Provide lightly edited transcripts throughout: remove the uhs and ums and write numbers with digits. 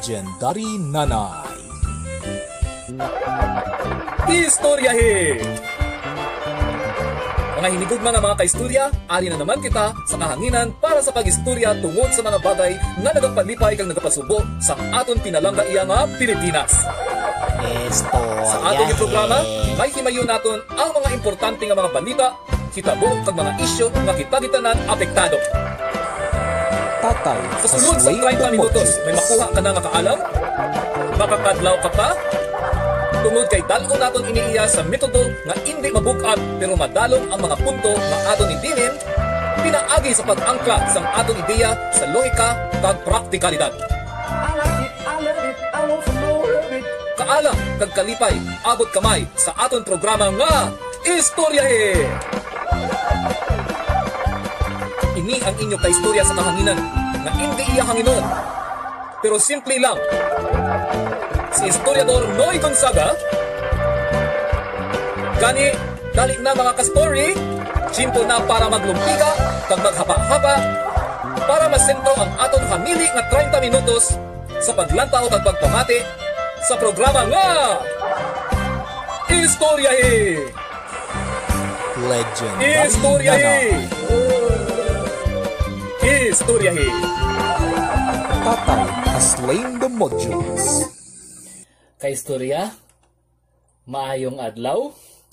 Legendary Nanay. Istoryahe! Mga hinigog mga kaistorya, ari na naman kita sa kahanginan para sa pag-istorya tungod sa mga bagay na nagapalipay kang nagapasubo sa aton pinalangga iya nga Pilipinas. Sa aton programa, himay-himayon naton ang mga importante nga mga balita, hitabo kag mga isyu nga kita-gitanan apektado. Tatay, Sa sulod sa 30 minutos, may makuha ka na nga kaalam? Makakadlaw ka pa? Tungod kay dalo naton iniiya sa metodo nga hindi mabukad pero madalong ang mga punto nga aton idinin, pinaagi sa pag-angkla sang aton ideya sa lohika kag praktikalidad. Kaala kag kalipay, abot kamay sa aton programa nga Istoryahe! Ini ang inyo kaistorya sa kahanginan nga hindi iya hanginon, pero simple lang. Si Historiador Noy Gonzaga, gani, dali na mga ka-story, simple na para maglumpiga, kag maghaba-haba, para masento ang aton hamili nga 30 minutos sa paglantaw kag pagpamati sa programa nga Istoryahe! Legendary Istoryahe! Nanay. Istoryahe! Tatay has slain the modules. Kaistorya, maayong adlaw.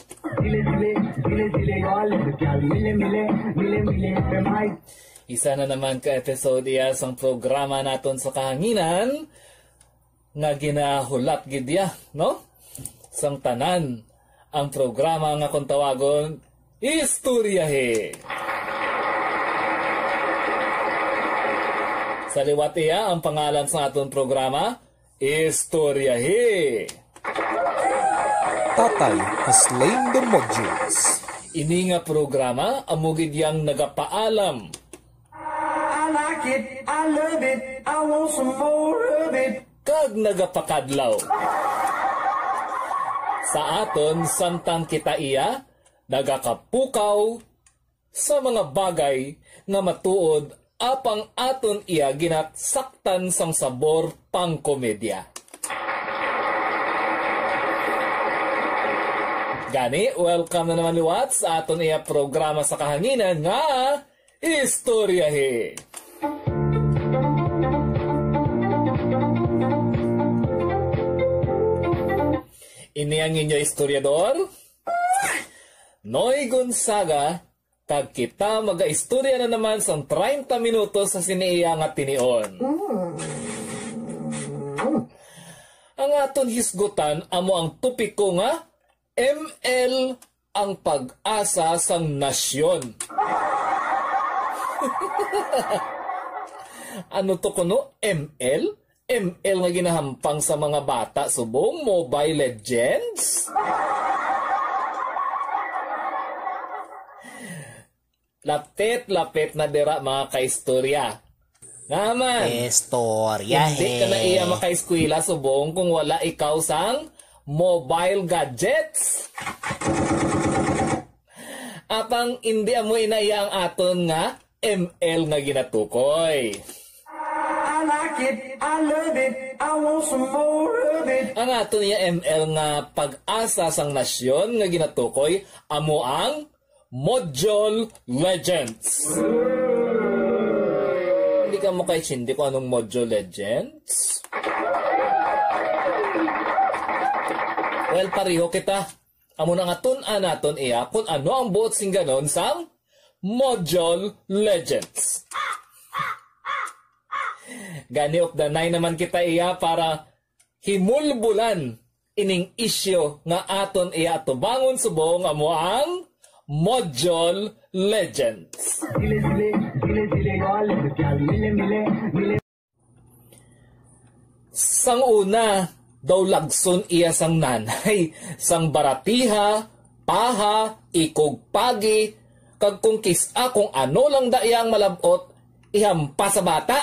Isa na naman ka episode iya sang programa naton sa kahanginan nga ginahulat gidya, no? Sang tanan ang programa nga kung tawagon Istoryahe. Sa liwat iya ang pangalan sa aton programa Istoryahe. Tatay has slain the modules. Ini nga programa amugid yang nagapaalam. I like it, I love it, I want some more of it. Kag nagapakadlaw. Sa aton samtang kita iya nagakapukaw sa mga bagay nga matuod apang aton iya ginatsaktan sang sabor pang komedya. Gani, welcome na naman liwat sa aton iya programa sa kahanginan nga Istoryahe. Ini ang inyo historiador Noy Gonzaga. Kag kita maga-istorya na naman sa 30 minutos sa siniiya nga tinion. Ang aton hisgutan amo ang tupiko nga ML ang pag-asa sang nasyon. Ano to kuno? ML? ML nga ginahampang sa mga bata subong Mobile Legends? Lapit na dira mga kaistorya. Ngaman, Istoryahe. hindi ka na iya makaiskwila subong kung wala ikaw sang mobile gadgets. Apang hindi amo inaiya ang aton nga ML nga ginatukoy. I like it, I love it, I want some more of it. Ang aton niya ML nga pag-asa sang nasyon nga ginatukoy amo ang Module Legends. Hindi ka mo kahit hindi ko anong Module Legends. Well, pariho kita. Amo na nga tun-an naton iya kung ano ang buot sing ganon sang Module Legends. Gani of the nine naman kita iya para himulbulan ining isyo nga aton iya tubangon subong amo ang Module Legends. Sang una, daw lagson iya sang nanay, sang baratiha, paha, ikog-pagi, kag kung kisa kung ano lang dayang malabot, ihampa sa bata.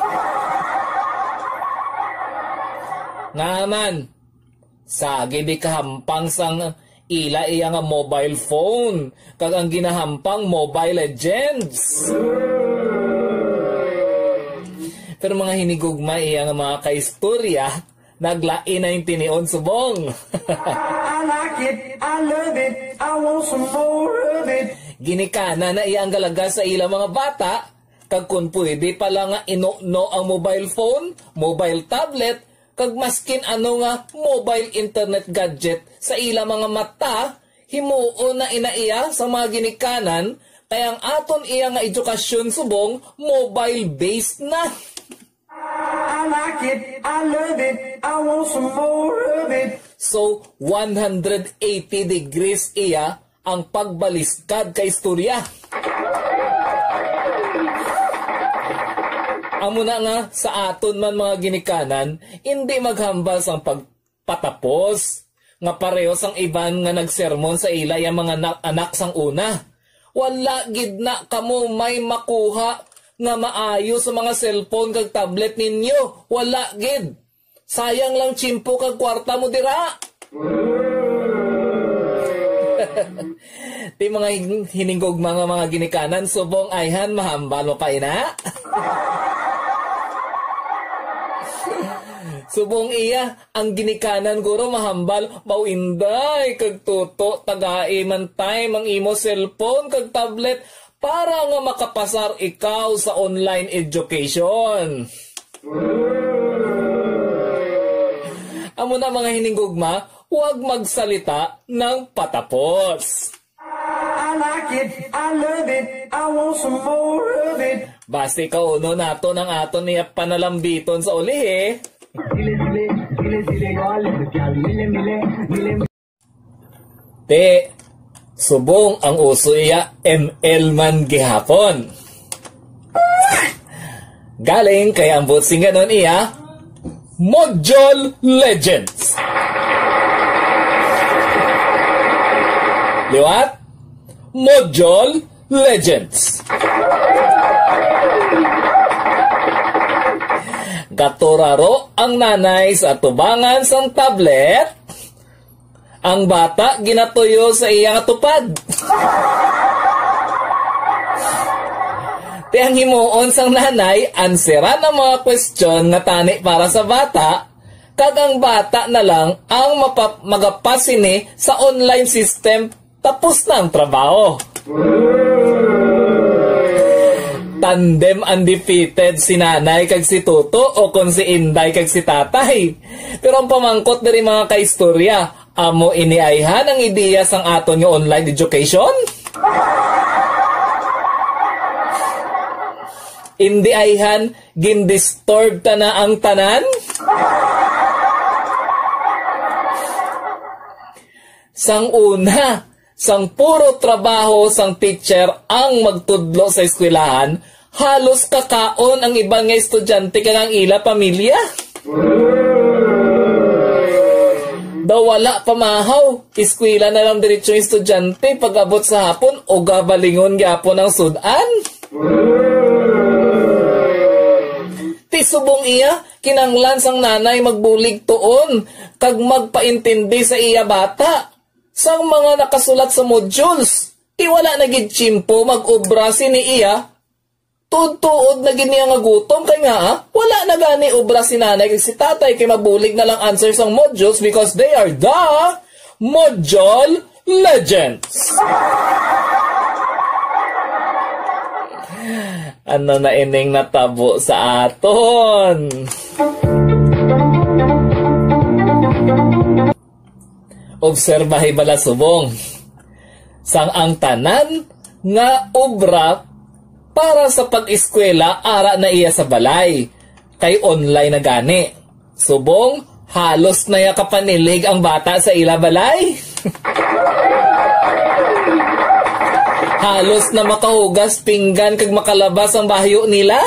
Ngaman, sagi di kahampang sang ila iya nga mobile phone, kag ang ginahampang Mobile Legends. Pero mga hinigugma iya nga mga kaistorya, naglain na yung tinion subong. I like it, I love it, I want some more of it. Ginikana na iya ang galaga sa ilang mga bata, kag kun pwede pala nga ino-no ang mobile phone, mobile tablet, kag maskin ano nga mobile internet gadget sa ilang mga mata, himuon na inaiya sa mga ginikanan, kaya ang aton iya nga edukasyon subong, mobile-based na. I like it, I love it, I want some more of it. So, 180 degrees iya ang pagbaliskad kay istorya. Amo na nga sa aton man mga ginikanan, hindi maghambal sang pagpatapos. Nga pareho sang iban nga nagsermon sa ilay ang mga anak sang una. Wala gid na kamo may makuha nga maayo sa mga cellphone kag tablet ninyo. Wala gid. Sayang lang tsimpo kag kwarta mo dira. Ti mga hiningog mga ginikanan subong ayhan mahambal mo pa ina. Subong iya, ang ginikanan guro mahambal, mauinday, kag tuto, tagai man time ang imo cellphone, kag tablet, para nga makapasar ikaw sa online education. Amo na mga hininggugma, huwag magsalita ng patapos. I like it, I love it, I want some more of it. Basta ikaw uno nato ng aton niya panalambiton sa uli eh. Te, subong ang uso iya ML man gihapon. Galing kay ang botsing ganon iya, Module Legends. Liwat? Module Legends. Gaturaro ang nanay sa tubangan sang tablet. Ang bata ginatuyo sa iyang tupad. Tiyang himuon sang nanay, answeran ang mga question nga tani para sa bata, kag ang bata na lang ang magapasini sa online system tapos na ang trabaho. Tandem undefeated si nanay kag si Toto o kung si Inday kag si tatay. Pero ang pamangkot diri mga kaistorya, amo iniayhan ang ideya sang aton nga online education? Indi ayhan gindisturb ta na ang tanan? Sang una, sang puro trabaho sang teacher ang magtudlo sa eskwelahan, halos kakaon ang ibang nga estudyante kag ang ila pamilya. Daw wala pamahaw, eskwela na lang diretso yung estudyante pag-abot sa hapon o gabalingon gyapon ang sudan. Ti subong iya, kinanglan sang nanay magbulig tuon kag magpaintindi sa iya bata. Sang mga nakasulat sa modules, wala na gid tsimpo mag-obra si ni iya. Tuod-tuod na gid niya nga gutom kay nga wala na gani obra si nanay kag si tatay kay mabulig na lang answer sang modules because they are the Module Legends. Ano na ining natabo sa aton? Obserbahay bala subong. Sang ang tanan nga obra para sa pag-eskwela ara na iya sa balay. Kay online na gani. Subong, halos na ya kapanilig ang bata sa ila balay. Halos na makahugas pinggan kag makalabas ang bahyo nila.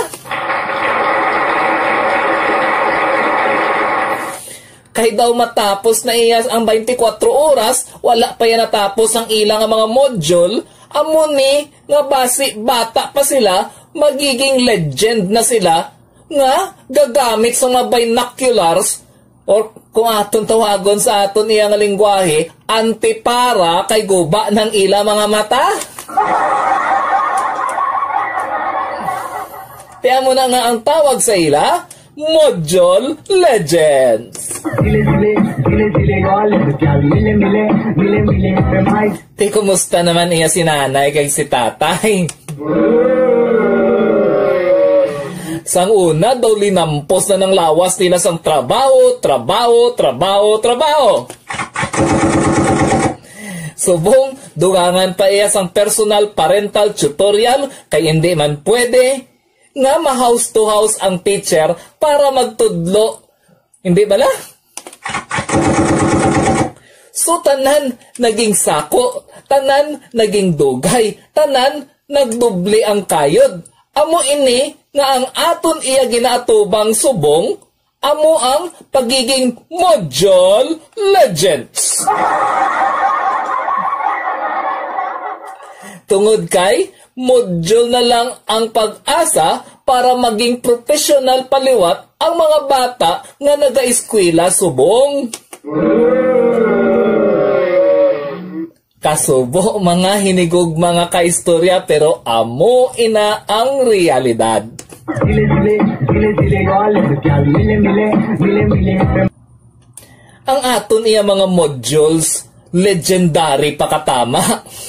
Kahit daw matapos na iya ang 24 oras, wala pa yan natapos ang ilang mga module, amo ni nga basi bata pa sila, magiging legend na sila, nga gagamit sa mga binoculars, or kung aton tawagon sa aton iya nga lingwahe, antipara kay guba ng ila mga mata. Kaya mo na nga ang tawag sa ila, Module Legends. Ti, kumusta naman iya si nanay kay si tatay? Sang una daw linampos na ng lawas nila sang trabaho. Subong, dugangan pa iya sang personal parental tutorial kay hindi man pwede nga ma-house to house ang teacher para magtudlo. Hindi bala? So tanan naging sako, tanan naging dugay, tanan nagdubli ang kayod. Amo ini nga ang aton iya ginaatubang subong, amo ang pagiging Module Legends. Tungod kay, module na lang ang pag-asa para maging professional paliwat ang mga bata nga naga-eskwela subong. Kasubo mga hinigog mga kaistorya pero amo ina ang realidad. Ang aton iya mga modules, legendary pa katama.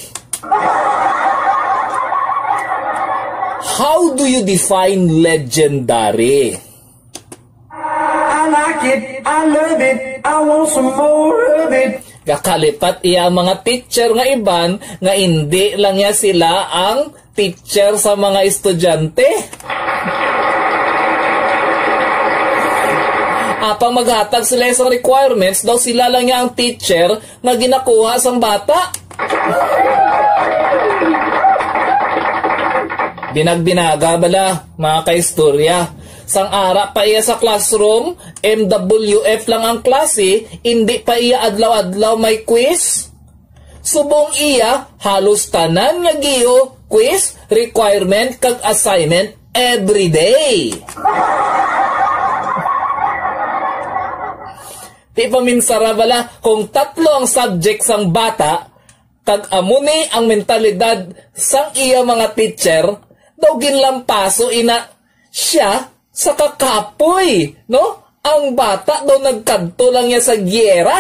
How do you define legendary? I like it, I love it, I want some more of it. Kakalipat iya mga teacher nga iban nga hindi lang ya sila ang teacher sa mga estudyante. Apang maghatag sila sa requirements daw sila lang ya ang teacher nga ginakuha sang bata. Binagbinaga bala mga kaistorya. Sang ara pa iya sa classroom, MWF lang ang klase, hindi pa iya adlaw-adlaw may quiz. Subong iya, halos tanan nga giyo, quiz, requirement, kag assignment every day. Di pa minsara bala kung tatlo ang subject sang bata, kag amuni ang mentalidad sang iya mga teacher, daw ginlampaso ina siya sa kakapoy, no? Ang bata daw nagkanto lang niya sa gyera.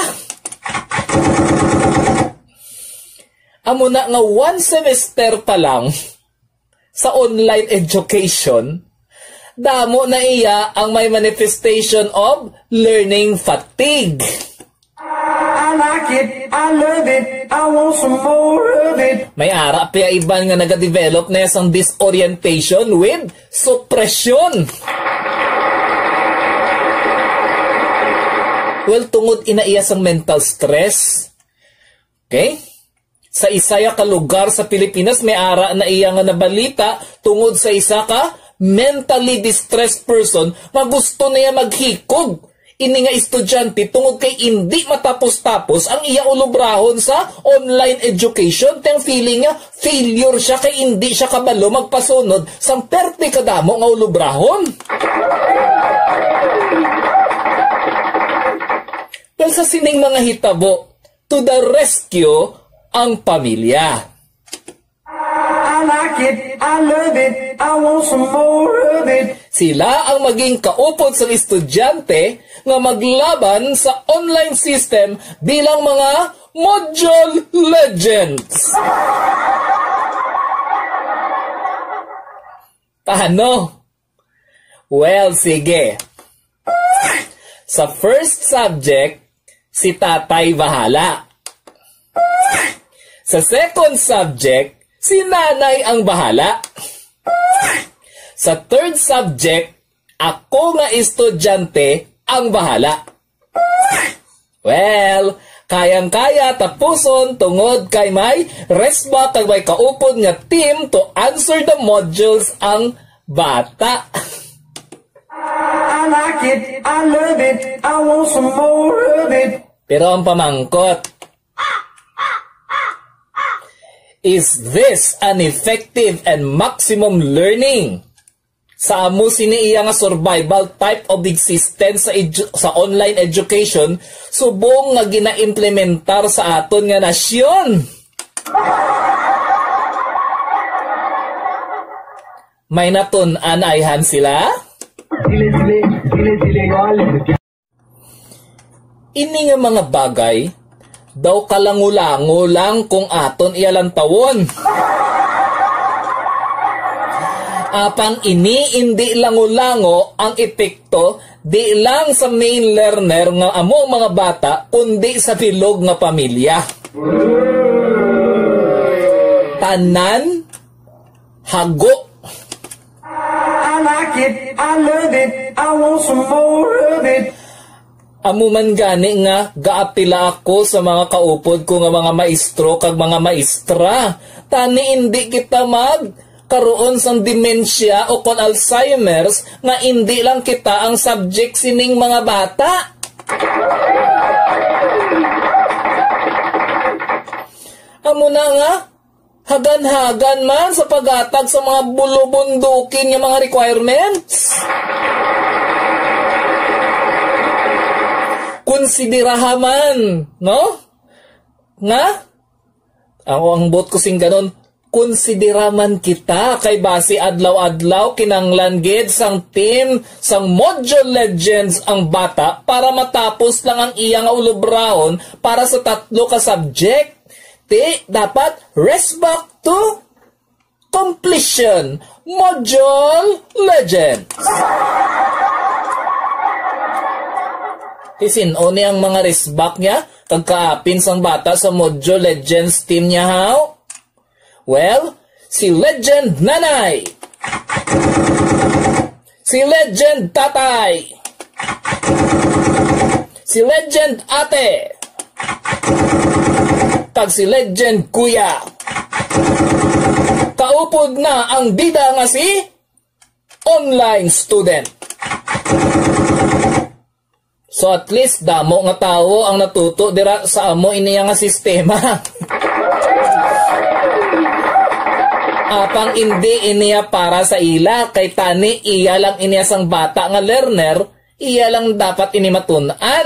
Amo na nga 1 semester pa lang sa online education, damo na iya ang may manifestation of learning fatigue. I like it, I love it, I want some more of it. May ara pa iban nga nagadevelop na isang disorientation with suppression. Well, tungod inaiya sang mental stress. Okay? Sa isaya ka lugar sa Pilipinas, may ara na iya nga nabalita tungod sa isa ka mentally distressed person nga gusto niya maghikog. Ini nga estudyante tungod kay hindi matapos-tapos ang iya ulubrahon sa online education. Teng feeling niya, failure siya kay hindi siya kabalo magpasunod sang perte kadamo nga ulubrahon. Pero sa sining mga hitabo, to the rescue ang pamilya. I like it, I love it, I want some more of it. Sila ang maging kaupod sa estudyante nga maglaban sa online system bilang mga Module Legends. Paano? Well, sige. Sa first subject, si tatay bahala. Sa second subject, si nanay ang bahala. Sa third subject, ako nga estudyante ang bahala. Well, kayang-kaya tapuson tungod kay may resba kag may kaupod nga team to answer the modules ang bata. I like it, I love it, I want some more of it. Pero ang pamangkot, is this an effective and maximum learning? Sa amo siniiya nga survival type of existence sa online education, subong nga gina-implementar sa aton nga nasyon. May natun-anayhan sila? Ini nga mga bagay, daw kalangulango lang kung aton ialantawon. Apang ini hindi lango-lango ang epekto di lang sa main learner nga amo mga bata kundi sa bilog nga pamilya. Tanan hago. I like it, I love it, I want some more of it. Amo man gani nga gaapila ako sa mga kaupod ko nga mga maestro kag mga maestra. Tani hindi kita karoon sang demensya o kon Alzheimer's nga hindi lang kita ang subject sining mga bata. Amo na nga, hagan-hagan man sa pagatag sa mga bulubundukin nga mga requirements. Konsiderahaman, no? Nga? Ang bot ko sing ganon, konsideraman kita kay base adlaw-adlaw kinanglan gid sang team sang Module Legends ang bata para matapos lang ang iya nga ulubraon para sa 3 ka subject. Dapat rest back to completion. Module Legends. Isino ni ang mga rest back niya kagkaapin sang bata sa Module Legends team niya how? Well, si Legend Nanay, si Legend Tatay, si Legend Ate, kag si Legend Kuya. Kaupod na ang bida nga si online student. So at least damo nga tao ang natuto dira sa amo iniya nga sistema. Apang hindi iniya para sa ila kay tani iya lang iniya sang bata nga learner, iya lang dapat ini matun-an.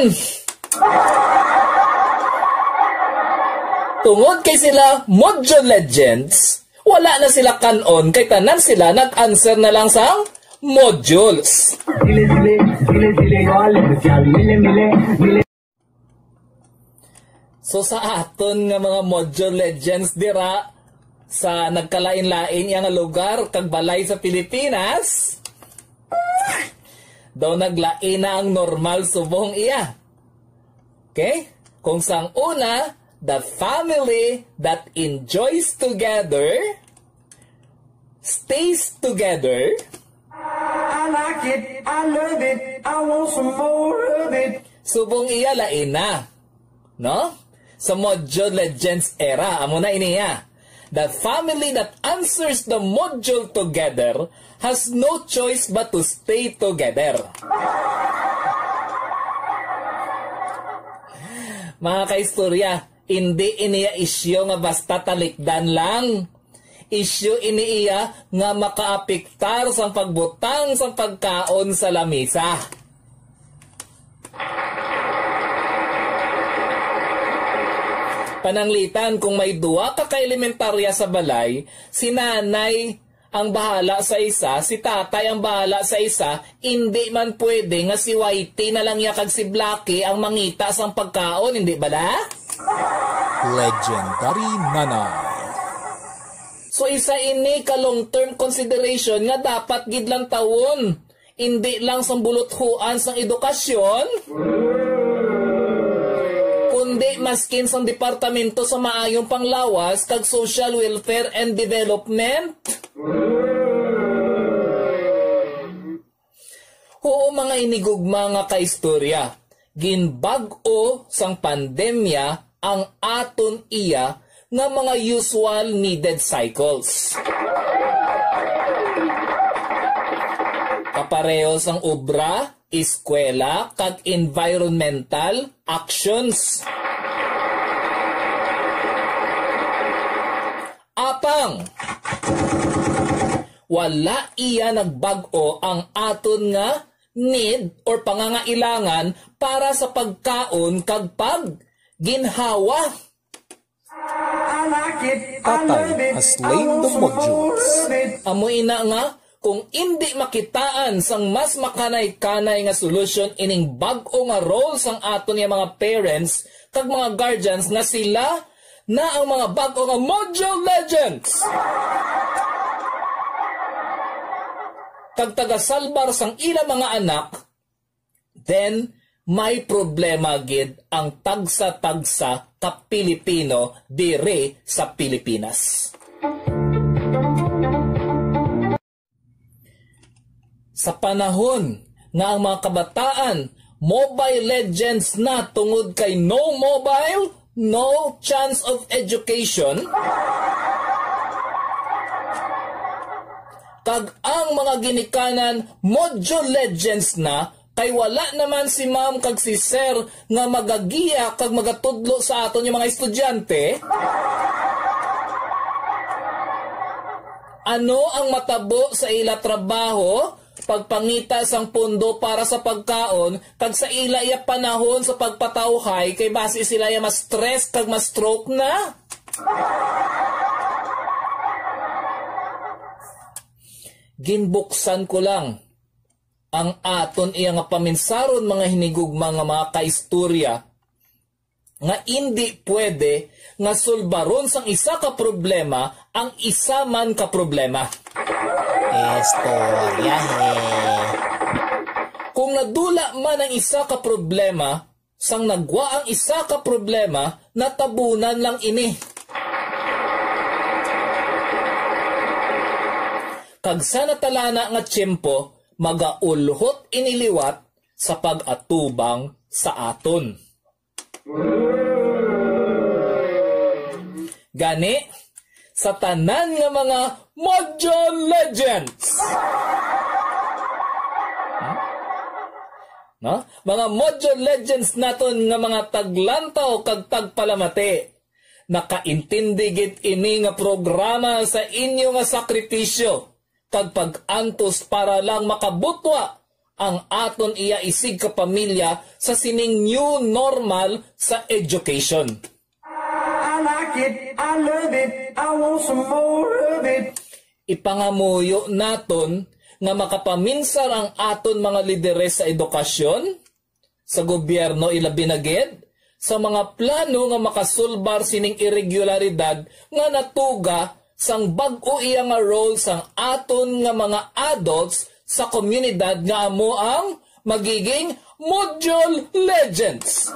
Tungod kay sila Module Legends, wala na sila kanon kay tanan sila nag-answer na lang sang modules. So sa aton nga mga Module Legends dira sa nagkalain-lain yang lugar kag balay sa Pilipinas, daw naglain na ang normal subong iya. Okay? Kung sang una, the family that enjoys together stays together. I like it, I love it, I want some more of it. Subong iya lain na. No? Sa Module Legends era, amo na iniya. The family that answers the module together has no choice but to stay together. Mga kaistorya, hindi iniya isyo nga basta talikdan lang. Isyo iniiya nga makaapiktar sang pagbutang sang pagkaon sa lamisa. Pananglitan kung may duwa ka ka-elementarya sa balay, si nanay ang bahala sa isa, si tatay ang bahala sa isa, hindi man pwede nga si Whitey na lang yakag si Blackie ang mangita sang pagkaon, hindi ba da? Legendary Nanay. So isa ini ka long-term consideration nga dapat gid lang tawon, hindi lang sang buluthuan sang edukasyon, kundi maskin sang departamento sa maayong panglawas kag social welfare and development. Oo mga inigugma nga kaistorya, ginbag-o sang pandemya ang aton iya nga mga usual needed cycles. Kapareho sang obra, eskwela, kag environmental actions. Apang, wala iya nagbag-o ang aton nga need or pangangailangan para sa pagkaon kag pagginhawa. I like it, I Tatay love it, has I laid want the some more modules. of it. Amo ina nga, kung hindi makitaan sang mas makanay-kanay nga solution ining bag-o nga role sang aton nga mga parents kag mga guardians nga sila na ang mga bag-o nga Mojo Legends. Kag taga-salbar sang ila mga anak, then may problema gid ang tagsa-tagsa ka Pilipino dire sa Pilipinas. Sa panahon nga ang mga kabataan Mobile Legends na tungod kay no mobile, no chance of education, kag ang mga ginikanan Mojo Legends na kay wala naman si ma'am kag si sir nga magagiya kag magatudlo sa aton yung mga estudyante. Ano ang matabo sa ila trabaho? Pagpangita sang pundo para sa pagkaon kag sa ila iya panahon sa pagpatawhay kay base sila ya mas stress kag mas stroke na. Ginbuksan ko lang ang aton iya nga paminsaron mga hinigugma nga mga kaistorya nga hindi pwede nga sulbaron sang isa ka problema ang isa man ka problema. Istorya Kung nadula man ang isa ka problema, sang nagwa ang isa ka problema, natabunan lang ini. Kag sa natalana nga tiyempo, magaulhot iniliwat sa pag-atubang sa aton. Gani, sa tanan nga mga Mojo Legends. No? Mga Mojo Legends naton nga mga taglantaw kag tagpalamati. Nakaintindi gid ini nga programa sa inyo nga sakripisyo kag pag-antos para lang makabutwa ang aton iya isig ka pamilya sa sining new normal sa education. I like it, I love it, I want some more of it. Ipangamuyo naton nga makapaminsar ang aton mga lideres sa edukasyon, sa gobyerno ilabi na gid, sa mga plano nga makasulbar sining irregularidad nga natuga sang bag-o iya nga role sang aton nga mga adults sa komunidad nga amo ang magiging Mojo Legends.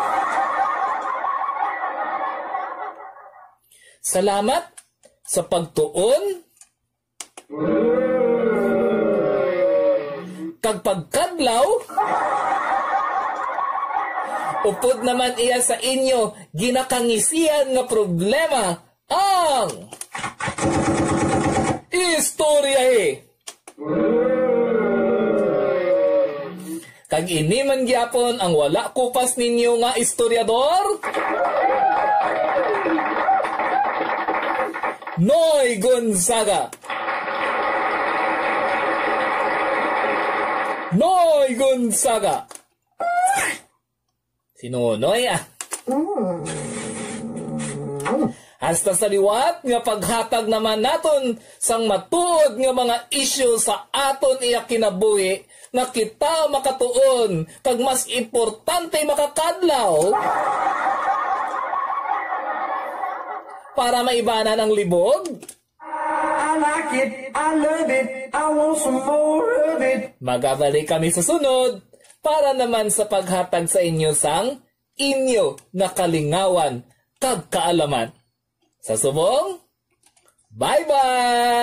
Salamat sa pagtuon kag pagkadlaw. Upod naman iya sa inyo ginakangisian nga problema ang istorya Kag ini man gyapon ang wala kupas ninyo nga istoryador. Noy Gonzaga. Noy Gonzaga. Sino Noy Hasta sa liwat nga paghatag naman naton sang matuod nga mga isyu sa aton iya kinabuhi nga kita makatuon kag mas importante makakadlaw para maibanan ang libog. I like it, I love it, I want some more of it. Magabalik kami sa sunod para naman sa paghatag sa inyo sang inyo na kalingawan kag kaalaman. Sa subong, bye-bye!